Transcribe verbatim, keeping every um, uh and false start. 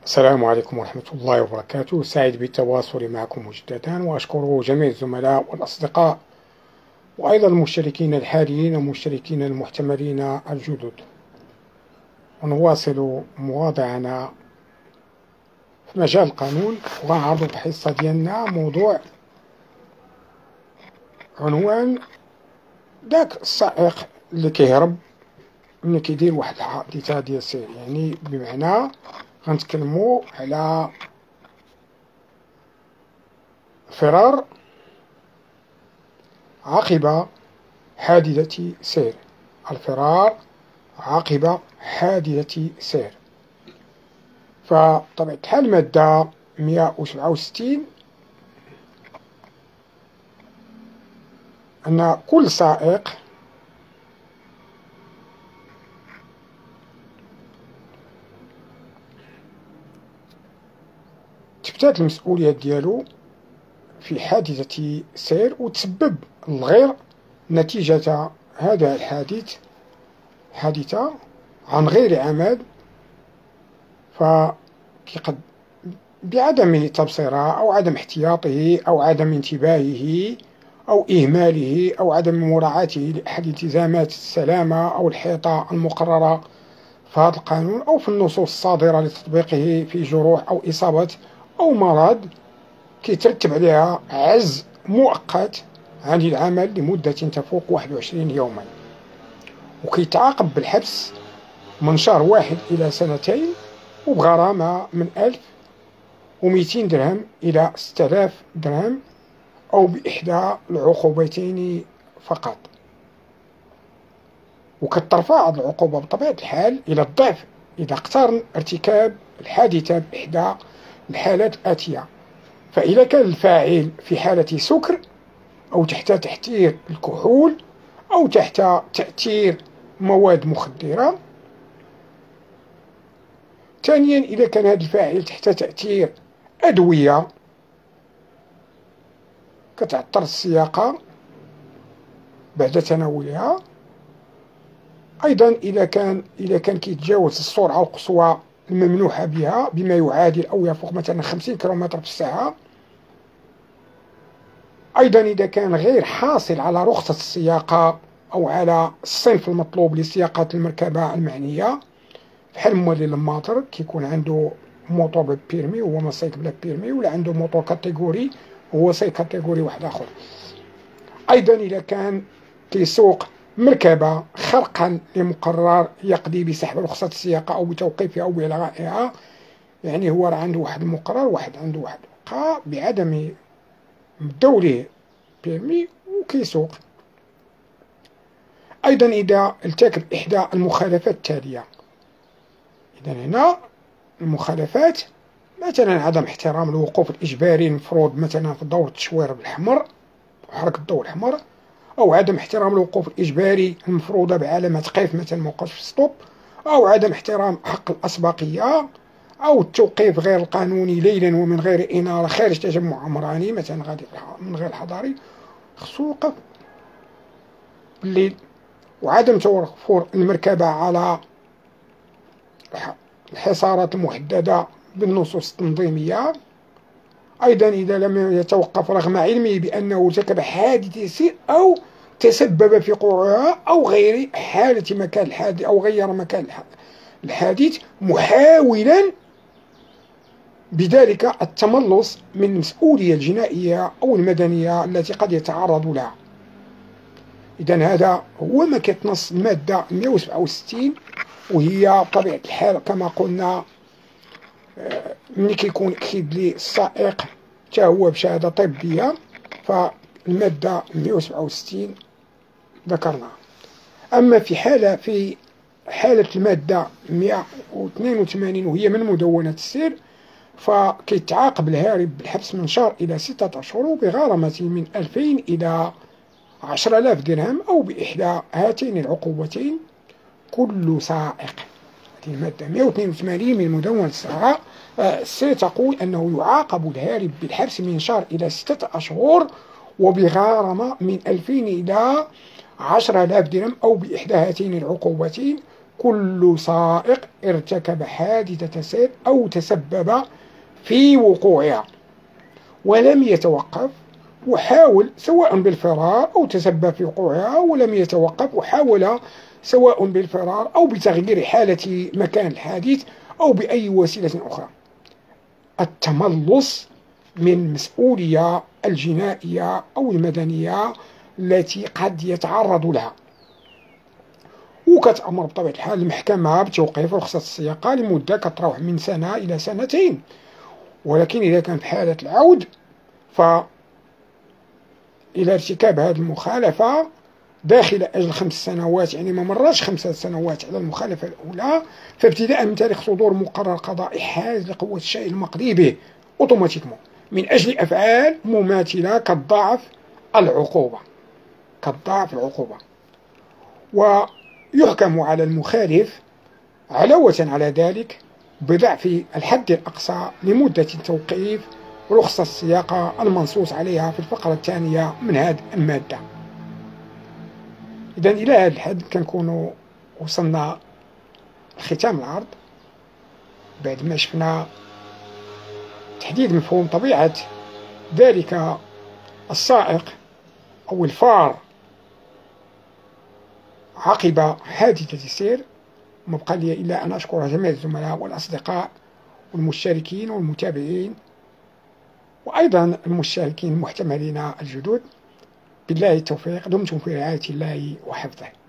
السلام عليكم ورحمة الله وبركاته. سعيد بالتواصل معكم مجددا، وأشكر جميع الزملاء والأصدقاء وأيضا المشتركين الحاليين والمشتركين المحتملين الجدد. ونواصل مواضعنا في مجال القانون، وغنعرض في الحصة ديالنا موضوع عنوان داك السائق اللي كيهرب ملي كيدير واحد الحادثة ديال السير. يعني بمعنى غنتكلمو على فرار عقب حادثة سير، الفرار عقب حادثة سير. فطبيعة الحال المادة مئة وسبعة وستين أن كل سائق تبتات المسؤولية ديالو في حادثة سير وتسبب الغير نتيجة هذا الحادث حادثة عن غير عمد، فقد بعدم تبصيره أو عدم احتياطه أو عدم انتباهه أو إهماله أو عدم مراعاته لأحد التزامات السلامة أو الحيطة المقررة في هذا القانون أو في النصوص الصادرة لتطبيقه في جروح أو إصابة أو مرض كيترتب عليها عجز مؤقت عن العمل لمدة تفوق واحد وعشرين يوما، وكيتعاقب بالحبس من شهر واحد إلى سنتين وبغرامة من ألف ومئتين درهم إلى ستة آلاف درهم أو بإحدى العقوبتين فقط. وكترفع هذه العقوبة بطبيعة الحال إلى الضعف إذا اقترن ارتكاب الحادثة بإحدى الحالات الآتية: فإذا كان الفاعل في حالة سكر أو تحت تأثير الكحول أو تحت تأثير مواد مخدرة. ثانيا، إذا كان هذا الفاعل تحت تأثير أدوية كتعطل السياقة بعد تناولها. أيضا إذا كان إذا كان كيتجاوز السرعة القصوى الممنوحة بها بما يعادل أو يفوق مثلا خمسين كيلومتر في الساعة. أيضا إذا كان غير حاصل على رخصة السياقة أو على الصنف المطلوب لسياقة المركبة المعنية، بحال مولي الماطر كيكون عنده موتور بالبيرمي وهو ما سايق بلا بيرمي، ولا عنده موتور كاتيجوري وهو سايق كاتيجوري واحد آخر. أيضا إذا كان كيسوق مركبة خرقا لمقرر يقضي بسحب رخصة السياقة أو بتوقيفها أو بإلغائها، يعني هو راه عنده واحد المقرر واحد عنده واحد بقى بعدم دوله بيرمي وكيسوق. أيضا إذا ارتكب إحدى المخالفات التالية، إذا هنا المخالفات مثلا عدم احترام الوقوف الإجباري المفروض مثلا في دورة التشوير بالأحمر وحركة الضوء الأحمر، أو عدم احترام الوقوف الإجباري المفروضة بعلامة قيف مثلا موقف في ستوب، أو عدم احترام حق الأسبقية، أو التوقيف غير القانوني ليلا ومن غير إنارة خارج تجمع عمراني مثلا غادي من غير حضاري خصو يوقف بالليل، وعدم توفر المركبة على الحصارات المحددة بالنصوص التنظيمية. أيضا إذا لم يتوقف رغم علمه بأنه ارتكب حادث سير أو تسبب في وقوعها أو غير حالة مكان الحادث أو غير مكان الحادث، محاولا بذلك التملص من المسؤولية الجنائية أو المدنية التي قد يتعرض لها. إذن هذا هو ما كتنص المادة مئة وسبعة وستين، وهي بطبيعة الحال كما قلنا ملي كيكون أكيد لي السائق حتى هو بشهادة طبية، فالمادة مئة وسبعة وستين ذكرناها. أما في حالة في حالة المادة مئة واثنين وثمانين وهي من مدونة السير، فكيتعاقب الهارب بالحبس من شهر إلى ستة أشهر وبغرامة من ألفين إلى عشرة آلاف درهم أو بإحدى هاتين العقوبتين كل سائق. هذه المادة مئة واثنين وثمانين من مدونة السير تقول أنه يعاقب الهارب بالحبس من شهر إلى ستة أشهر وبغرامة من ألفين إلى عشرة آلاف درهم أو بإحدى هاتين العقوبتين كل سائق ارتكب حادثة سير أو تسبب في وقوعها ولم يتوقف وحاول، سواء بالفرار أو تسبب في وقوعها ولم يتوقف وحاول، سواء بالفرار أو بتغيير حالة مكان الحادث أو بأي وسيلة أخرى، التملص من المسؤولية الجنائية أو المدنية التي قد يتعرض لها. وكتأمر بطبيعة الحال المحكمة بتوقيف رخصة السياقة لمدة كتروح من سنة إلى سنتين، ولكن إذا كان في حالة العود فإلى ارتكاب هذه المخالفة داخل أجل خمس سنوات، يعني ما مرش خمسة سنوات على المخالفة الأولى، فابتداء من تاريخ صدور مقرر قضائي حاز لقوة الشيء المقضي به أوتوماتيكمون من أجل أفعال مماثلة كالضعف العقوبة كالضعف العقوبة ويحكم على المخالف علاوة على ذلك بضعف الحد الأقصى لمدة توقيف رخصة السياقة المنصوص عليها في الفقرة الثانية من هذه المادة. إذن إلى هذا الحد كنكونوا وصلنا لختام العرض بعد ما شفنا تحديد مفهوم طبيعة ذلك السائق أو الفار عقب حادثة السير. ما بقى لي إلا أن أشكر جميع الزملاء والأصدقاء والمشتركين والمتابعين وأيضا المشاركين المحتملين الجدد. بالله التوفيق، دمتم في رعاية الله وحفظه.